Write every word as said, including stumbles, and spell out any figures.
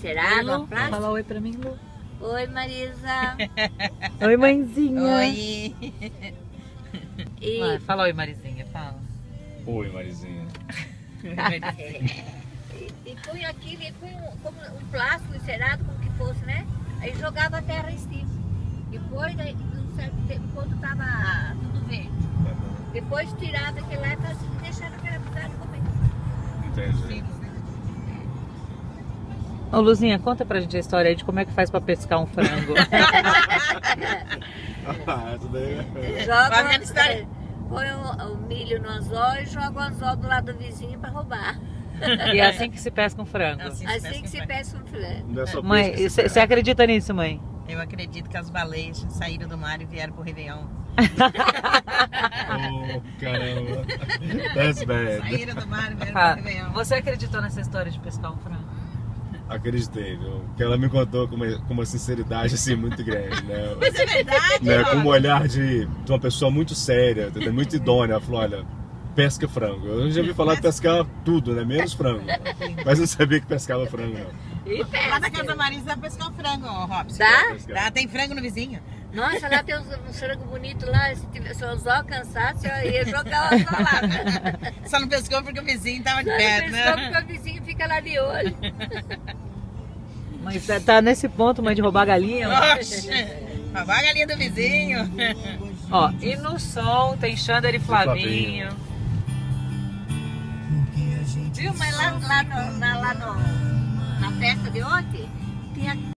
encerado, uma praça. Fala oi pra mim, Lu. Oi, Marisa. Oi, mãezinha. Oi. E... Vai, fala oi, Marizinha, fala. Oi, Marizinha. e, e punha aquilo, e punha um, como um plástico encerado, como que fosse, né? Aí jogava a terra em cima. Depois, daí, um certo tempo, quando tava tudo verde. Depois tirava aquele lá e deixava aquela pisada de comer. Entendi. Ô, Luzinha, conta pra gente a história aí de como é que faz pra pescar um frango. Ah, essa daí. Joga Vai vendo história. põe o, o milho no anzol e joga o anzol do lado do vizinho pra roubar. E é assim que se pesca um frango. Assim Assim que se pesca. pesca um filé. Não é só Mãe, pesca, você você acredita nisso, mãe? Eu acredito que as baleias saíram do mar e vieram pro Réveillon. Oh, caramba. That's bad. Saíram do mar e vieram Ah, pro Réveillon. você acreditou nessa história de pescar um frango? Acreditei, viu? Porque ela me contou com uma, com uma sinceridade assim muito grande, né? Mas é verdade, né? Com ó. um olhar de, de uma pessoa muito séria, entendeu? Muito idônea. Ela falou, olha, pesca frango. Eu já ouvi falar de pescar tudo, né? Menos frango. Mas não sabia que pescava frango, não. E Lá na pesca. casa da Marisa dá pra pescar um frango, ó, Robson. Dá? Dá, tem frango no vizinho. Nossa, lá tem uns, uns frangos bonitos lá. Se, tiver, se o anzol alcançasse, eu ia jogar o anzol lá. Só não pescou porque o vizinho tava de Não perto, pescou né? porque o vizinho fica lá de olho. Mãe, tá, tá nesse ponto, mãe, de roubar galinha? Oxe, roubar a galinha do vizinho. Ó, e no sol tem Xander e Flavinho. Viu? Mas lá, lá, no, na, lá no, na festa de ontem, tinha